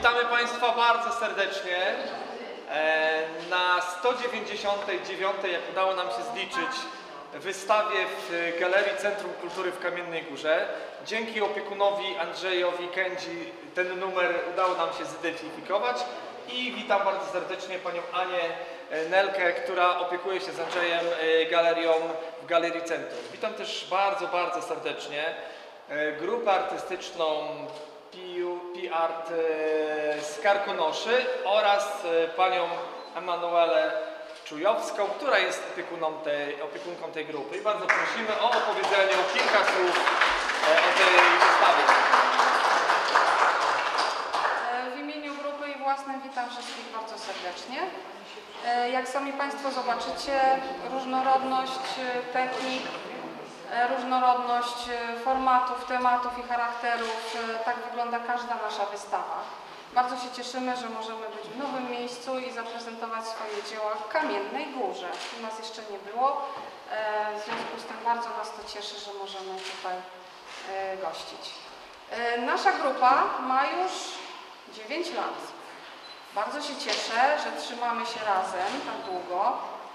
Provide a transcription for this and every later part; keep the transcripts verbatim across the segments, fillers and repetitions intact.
Witamy Państwa bardzo serdecznie na sto dziewięćdziesiątej dziewiątej, jak udało nam się zliczyć, wystawie w Galerii Centrum Kultury w Kamiennej Górze. Dzięki opiekunowi Andrzejowi Kędzi ten numer udało nam się zidentyfikować i witam bardzo serdecznie Panią Anię Nelkę, która opiekuje się z Andrzejem galerią w Galerii Centrum. Witam też bardzo, bardzo serdecznie grupę artystyczną P-Art z Karkonoszy oraz Panią Emanuelę Czujowską, która jest opiekuną tej, opiekunką tej grupy. I bardzo prosimy o opowiedzenie kilka słów o tej wystawie. W imieniu grupy i własnym witam wszystkich bardzo serdecznie. Jak sami Państwo zobaczycie, różnorodność technik, różnorodność formatów, tematów i charakterów, tak wygląda każda nasza wystawa. Bardzo się cieszymy, że możemy być w nowym miejscu i zaprezentować swoje dzieła w Kamiennej Górze. U nas jeszcze nie było, w związku z tym bardzo nas to cieszy, że możemy tutaj gościć. Nasza grupa ma już dziewięć lat. Bardzo się cieszę, że trzymamy się razem tak długo.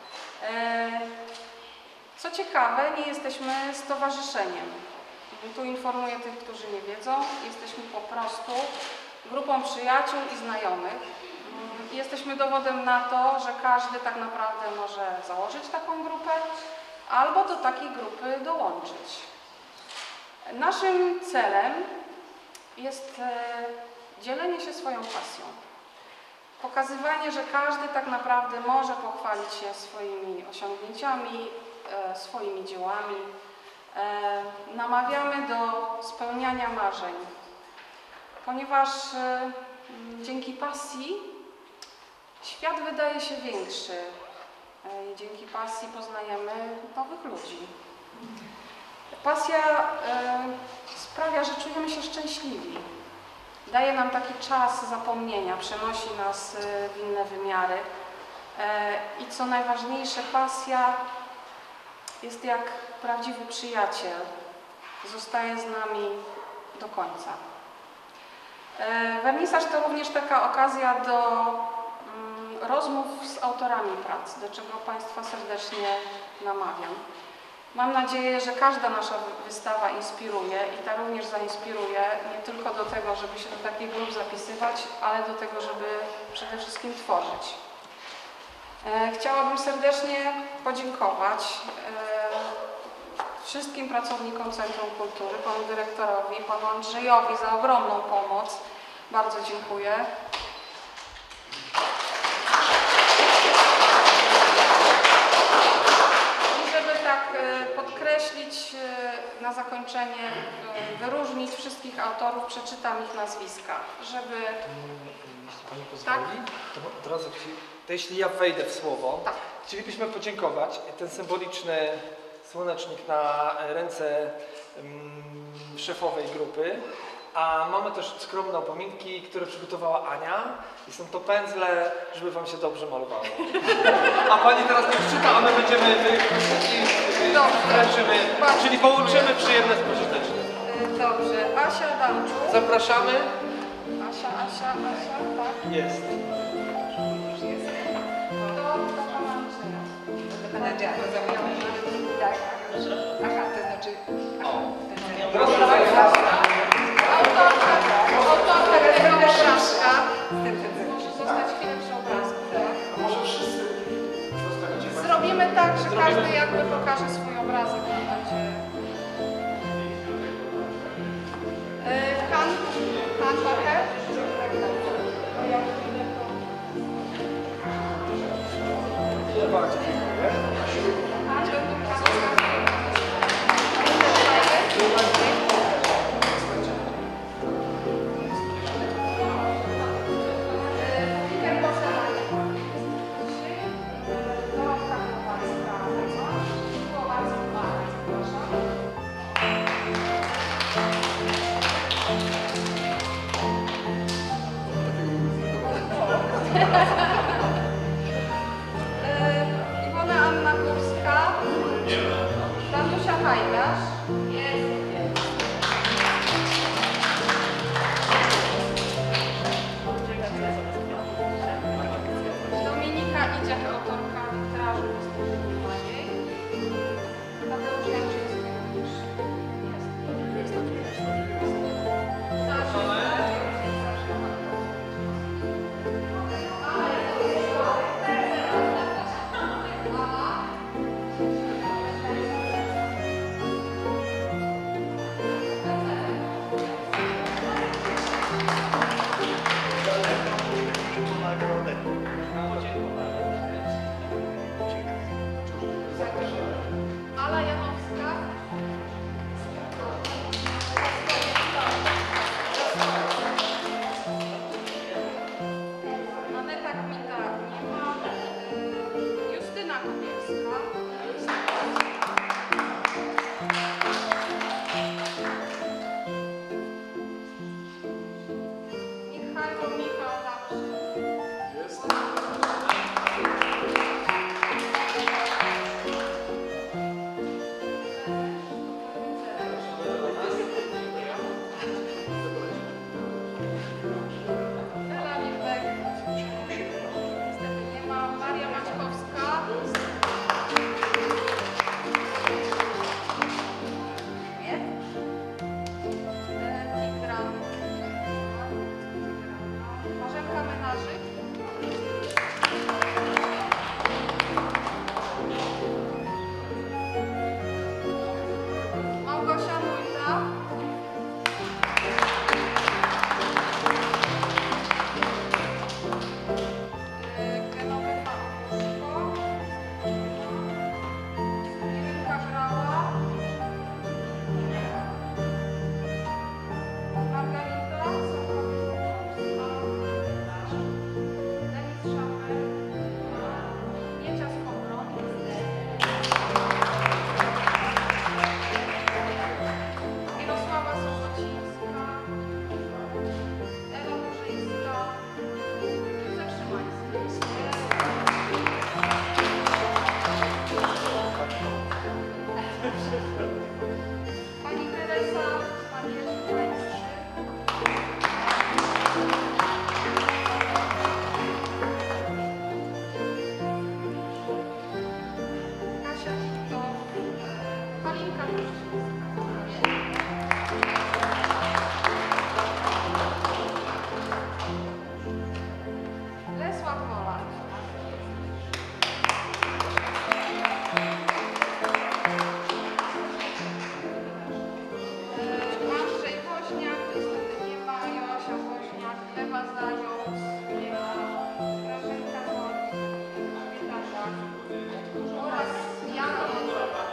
Co ciekawe, nie jesteśmy stowarzyszeniem. Tu informuję tych, którzy nie wiedzą. Jesteśmy po prostu grupą przyjaciół i znajomych. Jesteśmy dowodem na to, że każdy tak naprawdę może założyć taką grupę albo do takiej grupy dołączyć. Naszym celem jest dzielenie się swoją pasją. Pokazywanie, że każdy tak naprawdę może pochwalić się swoimi osiągnięciami, swoimi dziełami. Namawiamy do spełniania marzeń, ponieważ dzięki pasji świat wydaje się większy. Dzięki pasji poznajemy nowych ludzi. Pasja sprawia, że czujemy się szczęśliwi. Daje nam taki czas zapomnienia, przenosi nas w inne wymiary. I co najważniejsze, pasja jest jak prawdziwy przyjaciel. Zostaje z nami do końca. Wernisaż to również taka okazja do rozmów z autorami prac, do czego Państwa serdecznie namawiam. Mam nadzieję, że każda nasza wystawa inspiruje i ta również zainspiruje nie tylko do tego, żeby się do takich grup zapisywać, ale do tego, żeby przede wszystkim tworzyć. Chciałabym serdecznie podziękować wszystkim pracownikom Centrum Kultury, panu dyrektorowi, panu Andrzejowi za ogromną pomoc. Bardzo dziękuję. I żeby tak podkreślić na zakończenie, wyróżnić wszystkich autorów, przeczytam ich nazwiska, żeby... Jeśli Pani pozwoli, tak? to od razu, to jeśli ja wejdę w słowo, tak. Chcielibyśmy podziękować. Ten symboliczny słonecznik na ręce um, szefowej grupy, a mamy też skromne upomnienki, które przygotowała Ania i są to pędzle, żeby Wam się dobrze malowało. A Pani teraz nie czyta, a my będziemy wręczymy, czyli połączymy przyjemne z pożytecznym. Dobrze, Asia Adamczuk. Zapraszamy. Asia, Asia, Asia, tak? Jest. Już jest. To do pana Andrzeja. Do pana Andrzeja. Tak. Aha, to znaczy... Autorka, autorka tego obrazka może zostać chwilę przy obrazku. A może wszyscy zostawicie? Zrobimy tak, że każdy jakby pokaże swój obrazek. Han, Han Bacher. Bardzo dziękuję. Iwona Anna Górska, Danusia Hajdasz. Jest. Ewa Zając, Grażynka Wąs, Kobieta Żak oraz Jana Wątrowa.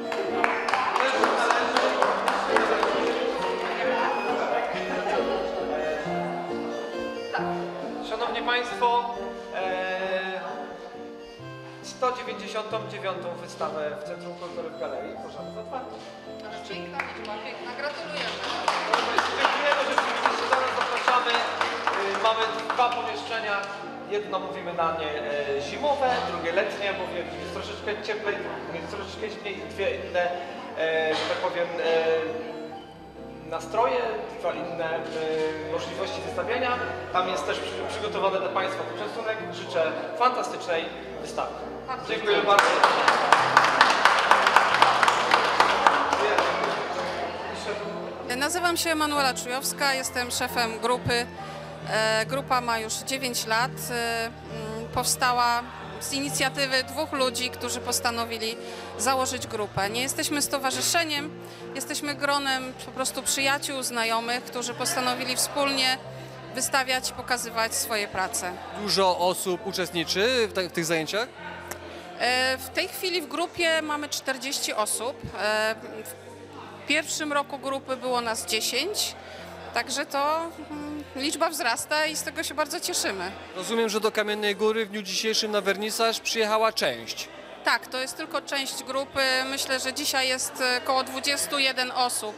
Szanowni Państwo, e, sto dziewięćdziesiątą dziewiątą wystawę w Centrum Kultury w Galerii proszę z otwartą. Piękna liczba, piękna. Gratulujemy. Dziękujemy, że oczywiście do nas zapraszamy. Y, Mamy dwa pomieszczenia. Jedno mówimy na nie e, zimowe, drugie letnie, bo w jednym jest troszeczkę cieplej, w drugim jest troszeczkę zimniej i dwie inne, e, że tak powiem, e, nastroje, dwa inne e, możliwości wystawiania. Tam jest też przy, przygotowany dla Państwa poczęstunek. Życzę fantastycznej wystawy. Bardzo Dziękuję dziękuję. bardzo. Nazywam się Emanuela Czujowska, jestem szefem grupy. E, Grupa ma już dziewięć lat. E, m, Powstała z inicjatywy dwóch ludzi, którzy postanowili założyć grupę. Nie jesteśmy stowarzyszeniem, jesteśmy gronem po prostu przyjaciół, znajomych, którzy postanowili wspólnie wystawiać, pokazywać swoje prace. Dużo osób uczestniczy w, te, w tych zajęciach? E, W tej chwili w grupie mamy czterdzieści osób. E, W pierwszym roku grupy było nas dziesięć, także to mm, liczba wzrasta i z tego się bardzo cieszymy. Rozumiem, że do Kamiennej Góry w dniu dzisiejszym na wernisaż przyjechała część. Tak, to jest tylko część grupy. Myślę, że dzisiaj jest około dwudziestu jeden osób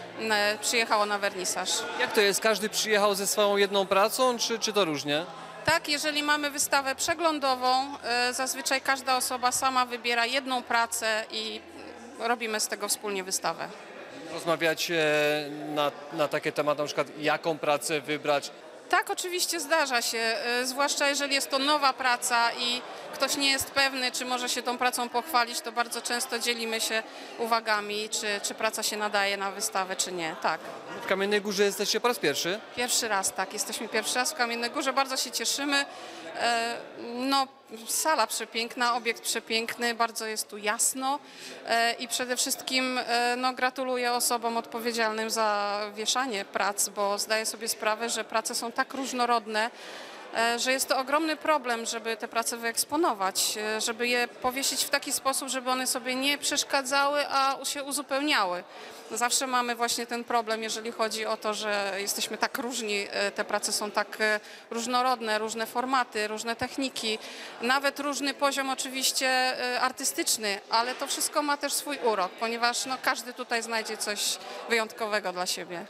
e, przyjechało na wernisaż. Jak to jest? Każdy przyjechał ze swoją jedną pracą, czy, czy to różnie? Tak, jeżeli mamy wystawę przeglądową, e, zazwyczaj każda osoba sama wybiera jedną pracę i robimy z tego wspólnie wystawę. Rozmawiacie na, na takie tematy, na przykład jaką pracę wybrać. Tak, oczywiście zdarza się, e, zwłaszcza jeżeli jest to nowa praca i ktoś nie jest pewny, czy może się tą pracą pochwalić, to bardzo często dzielimy się uwagami, czy, czy praca się nadaje na wystawę, czy nie. Tak. W Kamiennej Górze jesteście po raz pierwszy. Pierwszy raz, tak, jesteśmy pierwszy raz w Kamiennej Górze, bardzo się cieszymy. E, No, sala przepiękna, obiekt przepiękny, bardzo jest tu jasno e, i przede wszystkim e, no, gratuluję osobom odpowiedzialnym za wieszanie prac, bo zdaję sobie sprawę, że prace są tak różnorodne, e, że jest to ogromny problem, żeby te prace wyeksponować, e, żeby je powiesić w taki sposób, żeby one sobie nie przeszkadzały, a się uzupełniały. Zawsze mamy właśnie ten problem, jeżeli chodzi o to, że jesteśmy tak różni, e, te prace są tak e, różnorodne, różne formaty, różne techniki, nawet różny poziom oczywiście e, artystyczny, ale to wszystko ma też swój urok, ponieważ no, każdy tutaj znajdzie coś wyjątkowego dla siebie.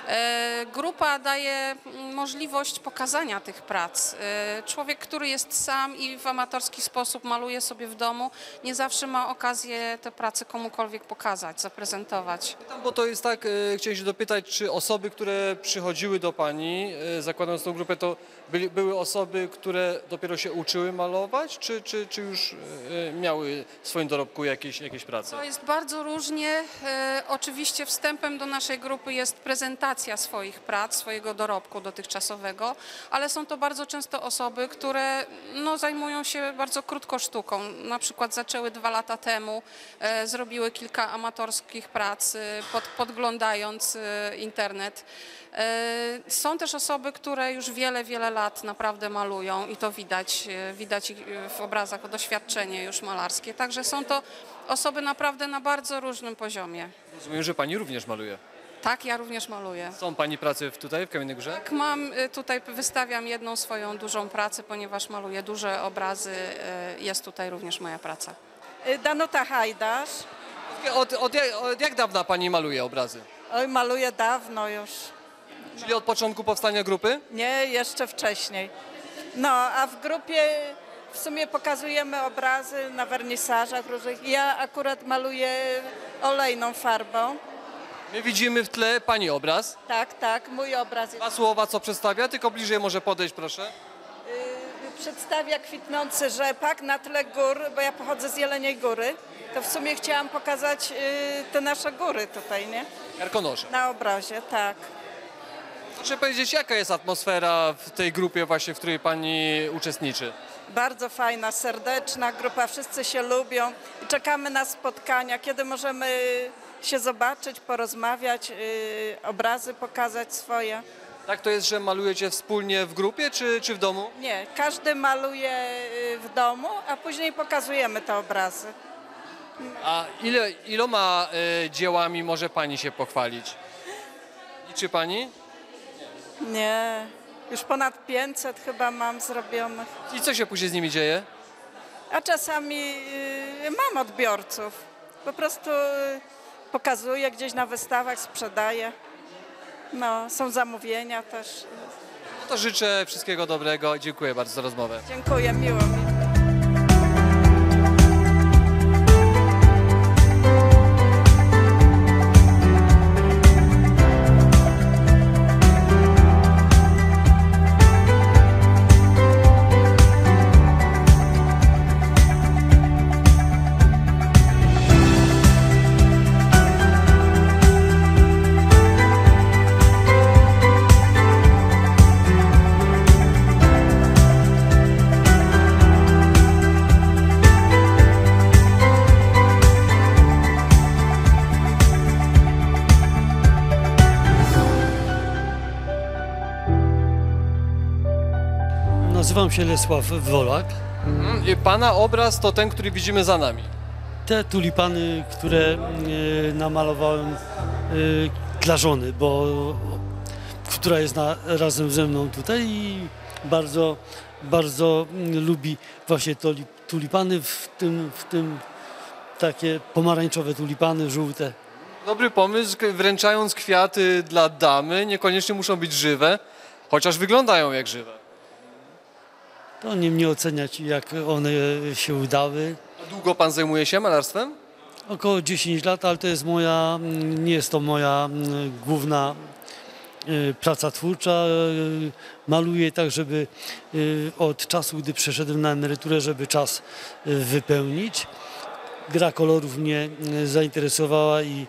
E, Grupa daje możliwość pokazania tych prac. E, Człowiek, który jest sam i w amatorski sposób maluje sobie w domu, nie zawsze ma okazję te prace komukolwiek pokazać, zaprezentować. Bo to jest tak, e, chciałem się dopytać, czy osoby, które przychodziły do Pani, e, zakładając tą grupę, to byli, były osoby, które dopiero się uczyły malować, czy, czy, czy już e, miały w swoim dorobku jakieś, jakieś prace? To jest bardzo różnie. E, oczywiście wstępem do naszej grupy jest prezentacja swoich prac, swojego dorobku dotychczasowego, ale są to bardzo często osoby, które no, zajmują się bardzo krótko sztuką. Na przykład zaczęły dwa lata temu, e, zrobiły kilka amatorskich prac, e, pod, podglądając e, internet. E, Są też osoby, które już wiele, wiele lat naprawdę malują i to widać, e, widać ich w obrazach, doświadczenie już malarskie. Także są to osoby naprawdę na bardzo różnym poziomie. Rozumiem, że Pani również maluje. Tak, ja również maluję. Są Pani prace w- tutaj w Kamiennej Górze? Tak, mam, y, tutaj wystawiam jedną swoją dużą pracę, ponieważ maluję duże obrazy, y, jest tutaj również moja praca. Danuta Hajdasz. Od, od, jak- od jak dawna Pani maluje obrazy? Oj, maluję dawno już. Czyli od początku powstania grupy? Nie, jeszcze wcześniej. No, a w grupie w sumie pokazujemy obrazy na wernisażach różnych. Ja akurat maluję olejną farbą. My widzimy w tle Pani obraz. Tak, tak, mój obraz jest, Dwa słowa, co przedstawia, tylko bliżej może podejść, proszę. y, przedstawia kwitnący rzepak na tle gór, bo ja pochodzę z Jeleniej Góry. To w sumie chciałam pokazać y, te nasze góry tutaj, nie? Karkonosze. Na obrazie, tak. Proszę powiedzieć, jaka jest atmosfera w tej grupie właśnie, w której Pani uczestniczy? Bardzo fajna, serdeczna grupa, wszyscy się lubią i czekamy na spotkania, kiedy możemy się zobaczyć, porozmawiać, yy, obrazy pokazać swoje. Tak to jest, że malujecie wspólnie w grupie czy, czy w domu? Nie, każdy maluje y, w domu, a później pokazujemy te obrazy. A ile, iloma e, dziełami może pani się pochwalić? Liczy pani? Nie, już ponad pięćset chyba mam zrobionych. I co się później z nimi dzieje? A czasami y, mam odbiorców. Po prostu y, pokazuję gdzieś na wystawach, sprzedaję. No, są zamówienia też. No to życzę wszystkiego dobrego. Dziękuję bardzo za rozmowę. Dziękuję, miło mi. Nazywam się Lesław Wolak. Mhm. I pana obraz to ten, który widzimy za nami. Te tulipany, które e, namalowałem e, dla żony, bo która jest na, razem ze mną tutaj i bardzo, bardzo mm, lubi właśnie tuli, tulipany, w tym, w tym takie pomarańczowe tulipany, żółte. Dobry pomysł, k- wręczając kwiaty dla damy, niekoniecznie muszą być żywe, chociaż wyglądają jak żywe. To nie mnie oceniać, jak one się udały. A długo pan zajmuje się malarstwem? Około dziesięć lat, ale to jest moja, mm, nie jest to moja mm, główna y, praca twórcza. Y, Maluję tak, żeby y, od czasu, gdy przeszedłem na emeryturę, żeby czas y, wypełnić. Gra kolorów mnie y, zainteresowała i,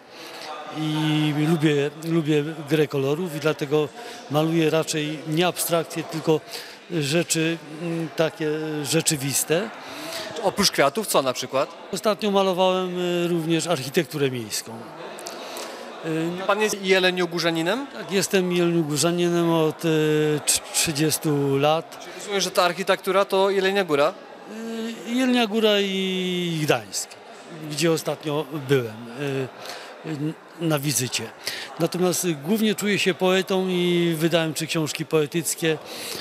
i lubię, lubię grę kolorów i dlatego maluję raczej nie abstrakcje, tylko rzeczy mm, takie rzeczywiste. Oprócz kwiatów, co na przykład? Ostatnio malowałem y, również architekturę miejską. Y, Pan jest jeleniogórzaninem? Tak, jestem jeleniogórzaninem od y, trzydziestu lat. Rozumiem, że ta architektura to Jelenia Góra. Y, Jelenia Góra i Gdańsk, gdzie ostatnio byłem y, y, na wizycie. Natomiast y, głównie czuję się poetą i wydałem trzy książki poetyckie.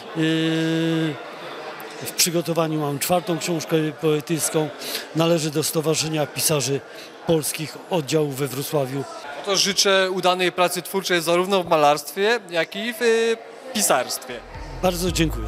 Y, W przygotowaniu mam czwartą książkę poetycką. Należy do Stowarzyszenia Pisarzy Polskich oddziału we Wrocławiu. To życzę udanej pracy twórczej zarówno w malarstwie, jak i w y, pisarstwie. Bardzo dziękuję.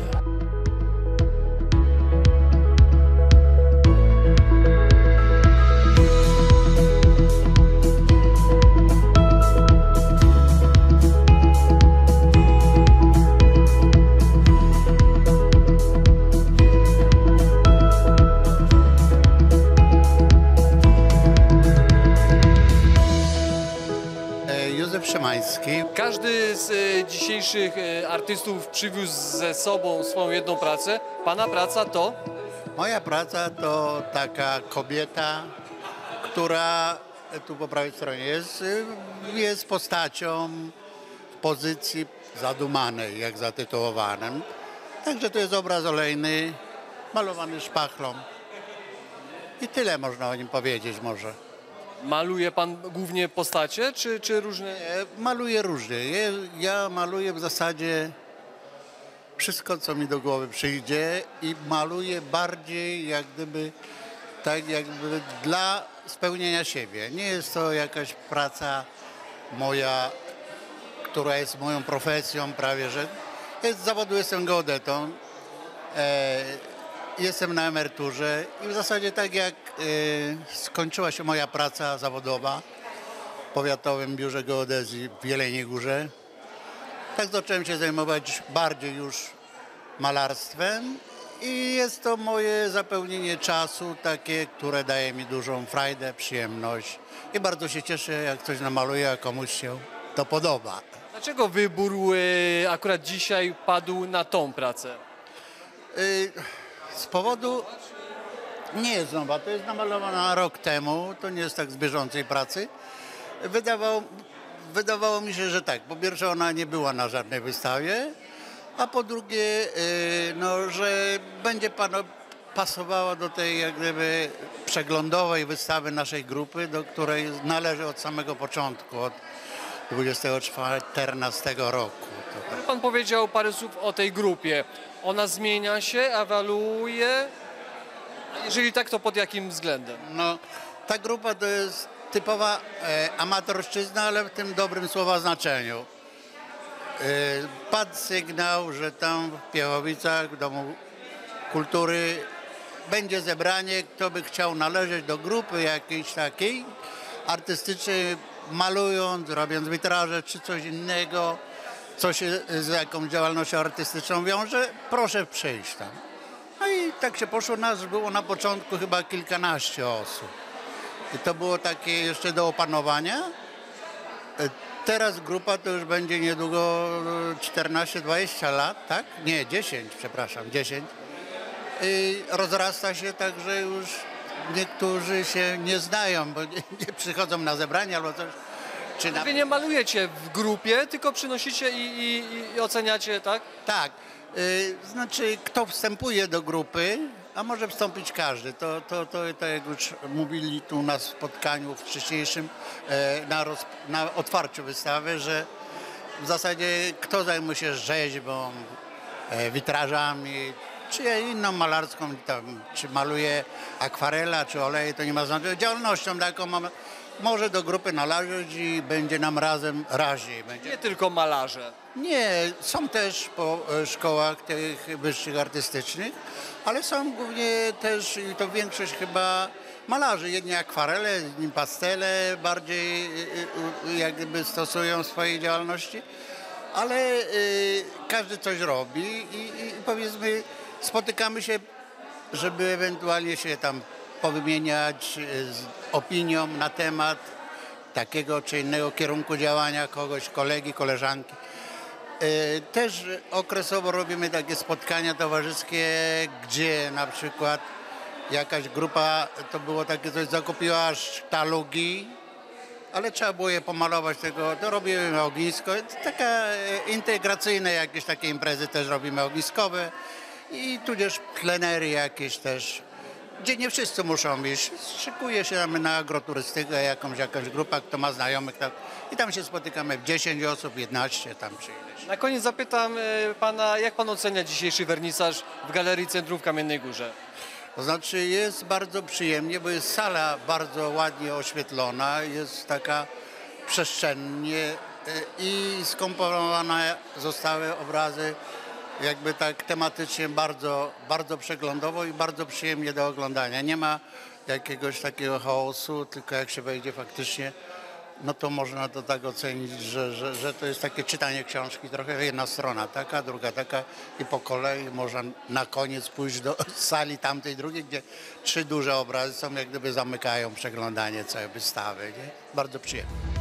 E, Józef Szymański. Każdy z y, dzisiejszych y, artystów przywiózł ze sobą swoją jedną pracę. Pana praca to? Moja praca to taka kobieta, która tu po prawej stronie jest, y, jest postacią w pozycji zadumanej, jak zatytułowanym. Także to jest obraz olejny, malowany szpachlą. I tyle można o nim powiedzieć może. Maluje pan głównie postacie, czy, czy różne? E, Maluję różnie. Ja, ja maluję w zasadzie wszystko, co mi do głowy przyjdzie i maluję bardziej jak gdyby, tak jakby dla spełnienia siebie. Nie jest to jakaś praca moja, która jest moją profesją prawie, że ja z zawodu jestem geodetą, e, jestem na emeryturze i w zasadzie tak jak e, skończyła się moja praca zawodowa w Powiatowym Biurze Geodezji w Jeleniej Górze, tak zacząłem się zajmować bardziej już malarstwem i jest to moje zapełnienie czasu takie, które daje mi dużą frajdę, przyjemność i bardzo się cieszę, jak coś namaluję, a komuś się to podoba. Dlaczego wybór y, akurat dzisiaj padł na tą pracę? Y, Z powodu, nie jest nowa, to jest namalowana rok temu, to nie jest tak z bieżącej pracy. Wydawał, wydawało mi się, że tak. Po pierwsze, ona nie była na żadnej wystawie, a po drugie, y, no, że będzie pana pasowała do tej jak gdyby przeglądowej wystawy naszej grupy, do której należy od samego początku, od dwudziestego czternastego roku. To tak. Pan powiedział parę słów o tej grupie. Ona zmienia się, ewoluuje? Jeżeli tak, to pod jakim względem? No, ta grupa to jest typowa e, amatorszczyzna, ale w tym dobrym słowa znaczeniu. E, padł sygnał, że tam w Piechowicach, w Domu Kultury będzie zebranie, kto by chciał należeć do grupy jakiejś takiej artystycznej, malując, robiąc witraże czy coś innego, co się z jakąś działalnością artystyczną wiąże, proszę przyjść tam. No i tak się poszło, nas było na początku chyba kilkanaście osób. I to było takie jeszcze do opanowania. Teraz grupa to już będzie niedługo czternaście dwadzieścia lat, tak? Nie, dziesięć, przepraszam, dziesięć. I rozrasta się tak, że już niektórzy się nie znają, bo nie, nie przychodzą na zebrania albo coś. Czy na... Wy nie malujecie w grupie, tylko przynosicie i, i, i oceniacie, tak? Tak. Y, znaczy, kto wstępuje do grupy, a może wstąpić każdy. To, to, to, to jak już mówili tu na spotkaniu wcześniejszym, e, na, roz, na otwarciu wystawy, że w zasadzie kto zajmuje się rzeźbą, e, witrażami, czy inną malarską, tam, czy maluje akwarela, czy oleje, to nie ma znaczenia. Działalnością taką mamy, może do grupy należeć i będzie nam razem raźniej. Będzie... Nie tylko malarze. Nie, są też po e, szkołach tych wyższych artystycznych, ale są głównie też, i to większość chyba malarzy. Jedni akwarele, inni pastele bardziej y, y, jak gdyby stosują w swojej działalności, ale y, każdy coś robi i, i powiedzmy spotykamy się, żeby ewentualnie się tam powymieniać z opinią na temat takiego czy innego kierunku działania kogoś, kolegi, koleżanki. Też okresowo robimy takie spotkania towarzyskie, gdzie na przykład jakaś grupa, to było takie coś, zakupiła sztalugi, ale trzeba było je pomalować, tego, to robimy ognisko. Taka integracyjne jakieś takie imprezy też robimy ogniskowe i tudzież plenery jakieś też, gdzie nie wszyscy muszą iść. Szykuje się tam na agroturystykę jakąś, jakaś grupa, kto ma znajomych tam, i tam się spotykamy w dziesięć osób, jedenaście tam czy ileś. Na koniec zapytam e, pana, jak pan ocenia dzisiejszy wernisaż w Galerii Centrum w Kamiennej Górze? To znaczy jest bardzo przyjemnie, bo jest sala bardzo ładnie oświetlona, jest taka przestrzennie y, i skomponowane zostały obrazy jakby tak tematycznie bardzo, bardzo przeglądowo i bardzo przyjemnie do oglądania. Nie ma jakiegoś takiego chaosu, tylko jak się wejdzie faktycznie, no to można to tak ocenić, że, że, że to jest takie czytanie książki, trochę jedna strona taka, druga taka i po kolei można na koniec pójść do sali tamtej drugiej, gdzie trzy duże obrazy są, jak gdyby zamykają przeglądanie całej wystawy. Nie? Bardzo przyjemnie.